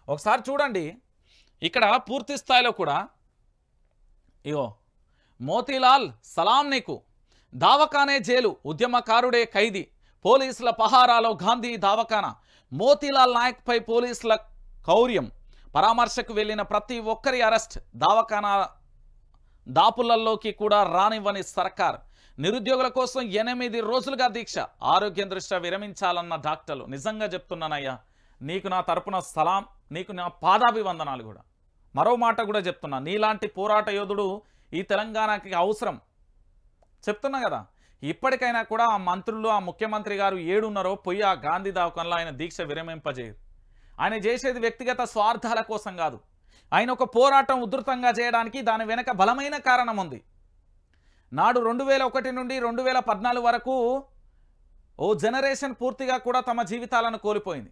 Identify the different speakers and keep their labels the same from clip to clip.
Speaker 1: ఒకసారి చూడండి ఇక్కడ పూర్తి స్థాయిలో కూడా ఇగో మోతీలాల్ సలాం నీకు దావఖానే జైలు ఉద్యమకారుడే ఖైదీ పోలీసుల పహారాలో గాంధీ దావఖానా మోతీలాల్ నాయక్ పై పోలీసుల కౌర్యం పరామర్శకు వెళ్లిన ప్రతి ఒక్కరి అరెస్ట్ దావఖానా దాపులల్లోకి కూడా రానివ్వని సర్కార్ నిరుద్యోగుల కోసం 8 రోజులుగా దీక్ష ఆరోగ్యం దృష్ట్యా విరమించాలన్న డాక్టర్లు నిజంగా చెప్తున్నానయ్యా నీకు నా తరపున సలాం నీకు నా పాదాభివందనాలు కూడా మరో మాట కూడా చెప్తున్నా నీలాంటి పోరాట యోధుడు ఈ తెలంగాణకి అవసరం చెప్తున్నా కదా ఇప్పటికైనా కూడా ఆ మంత్రులు ఆ ముఖ్యమంత్రి గారు ఏడున్నారో పోయి ఆ గాంధీ దవాఖానలో ఆయన దీక్ష విరమింపజేయరు ఆయన చేసేది వ్యక్తిగత స్వార్థాల కోసం కాదు ఆయన ఒక పోరాటం ఉధృతంగా చేయడానికి దాని వెనక బలమైన కారణం ఉంది నాడు 2001 నుండి 2014 వరకు ఓ జనరేషన్ పూర్తిగా కూడా తమ జీవితాలను కోల్పోయింది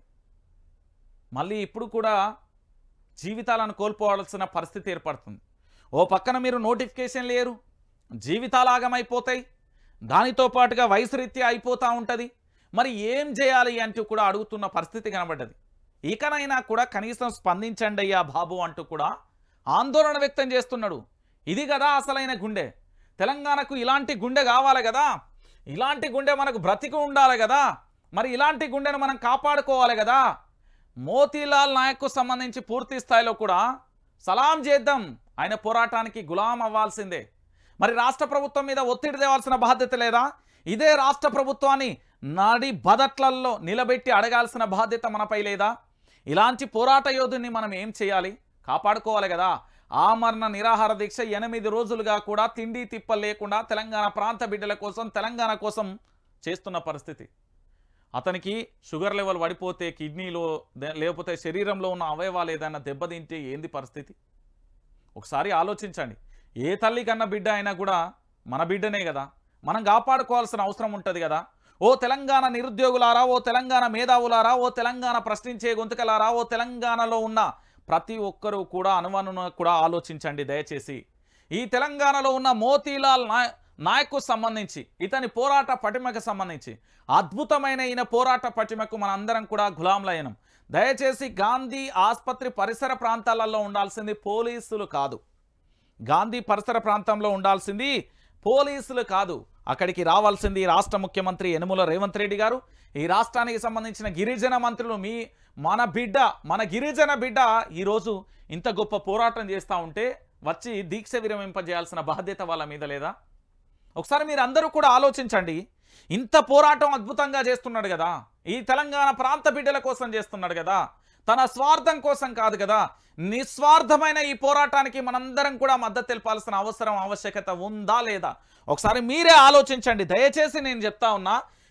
Speaker 1: మళ్ళీ ఇప్పుడు కూడా జీవితాలను కోల్పోవాల్సిన పరిస్థితి ఏర్పడుతుంది ఓ పక్కన మీరు నోటిఫికేషన్ లేరు జీవితాలు ఆగమైపోతాయి దానితో పాటుగా వయసు రీత్యా అయిపోతూ ఉంటుంది మరి ఏం చేయాలి అంటూ కూడా అడుగుతున్న పరిస్థితి కనబడ్డది ఇకనైనా కూడా కనీసం స్పందించండి అయ్యా బాబు అంటూ కూడా ఆందోళన వ్యక్తం చేస్తున్నాడు ఇది కదా అసలైన గుండె తెలంగాణకు ఇలాంటి గుండె కావాలి కదా ఇలాంటి గుండె మనకు బ్రతికి ఉండాలి కదా మరి ఇలాంటి గుండెను మనం కాపాడుకోవాలి కదా మోతీలాల్ నాయక్కు సంబంధించి పూర్తి స్థాయిలో కూడా సలాం చేద్దాం ఆయన పోరాటానికి గులాం అవ్వాల్సిందే మరి రాష్ట్ర ప్రభుత్వం మీద ఒత్తిడి తేవాల్సిన బాధ్యత లేదా ఇదే రాష్ట్ర ప్రభుత్వాన్ని నాడి బదట్లల్లో నిలబెట్టి అడగాల్సిన బాధ్యత మనపై లేదా ఇలాంటి పోరాట యోధుని మనం ఏం చేయాలి కాపాడుకోవాలి కదా ఆమరణ నిరాహార దీక్ష 8 రోజులుగా కూడా తిండి తిప్ప లేకుండా తెలంగాణ ప్రాంత బిడ్డల కోసం తెలంగాణ కోసం చేస్తున్న పరిస్థితి అతనికి షుగర్ లెవెల్ పడిపోతే కిడ్నీలో లేకపోతే శరీరంలో ఉన్న అవయవాలు ఏదైనా దెబ్బతింటే ఏంది పరిస్థితి ఒకసారి ఆలోచించండి ఏ తల్లి కన్నా బిడ్డ అయినా కూడా మన బిడ్డనే కదా మనం కాపాడుకోవాల్సిన అవసరం ఉంటుంది కదా ఓ తెలంగాణ నిరుద్యోగులారా ఓ తెలంగాణ మేధావులారా ఓ తెలంగాణ ప్రశ్నించే గొంతుకలారా ఓ తెలంగాణలో ఉన్న ప్రతి ఒక్కరూ కూడా అనుమానం కూడా ఆలోచించండి దయచేసి ఈ తెలంగాణలో ఉన్న మోతీలాల్ నాయక్కు సంబంధించి ఇతని పోరాట పటిమకు సంబంధించి అద్భుతమైన ఈయన పోరాట పటిమకు మనందరం కూడా గులాంలయనం దయచేసి గాంధీ ఆసుపత్రి పరిసర ప్రాంతాలలో ఉండాల్సింది పోలీసులు కాదు గాంధీ పరిసర ప్రాంతంలో ఉండాల్సింది పోలీసులు కాదు అక్కడికి రావాల్సింది రాష్ట్ర ముఖ్యమంత్రి యనుమల రేవంత్ రెడ్డి గారు ఈ రాష్ట్రానికి సంబంధించిన గిరిజన మంత్రులు మన గిరిజన బిడ్డ ఈరోజు ఇంత గొప్ప పోరాటం చేస్తూ ఉంటే వచ్చి దీక్ష విరమింపజేయాల్సిన బాధ్యత వాళ్ళ మీద లేదా ఒకసారి మీరు అందరూ కూడా ఆలోచించండి ఇంత పోరాటం అద్భుతంగా చేస్తున్నాడు కదా ఈ తెలంగాణ ప్రాంత బిడ్డల కోసం చేస్తున్నాడు కదా తన స్వార్థం కోసం కాదు కదా నిస్వార్థమైన ఈ పోరాటానికి మనందరం కూడా మద్దతు తెలపాల్సిన ఆవశ్యకత ఉందా లేదా ఒకసారి మీరే ఆలోచించండి దయచేసి నేను చెప్తా ఉన్నా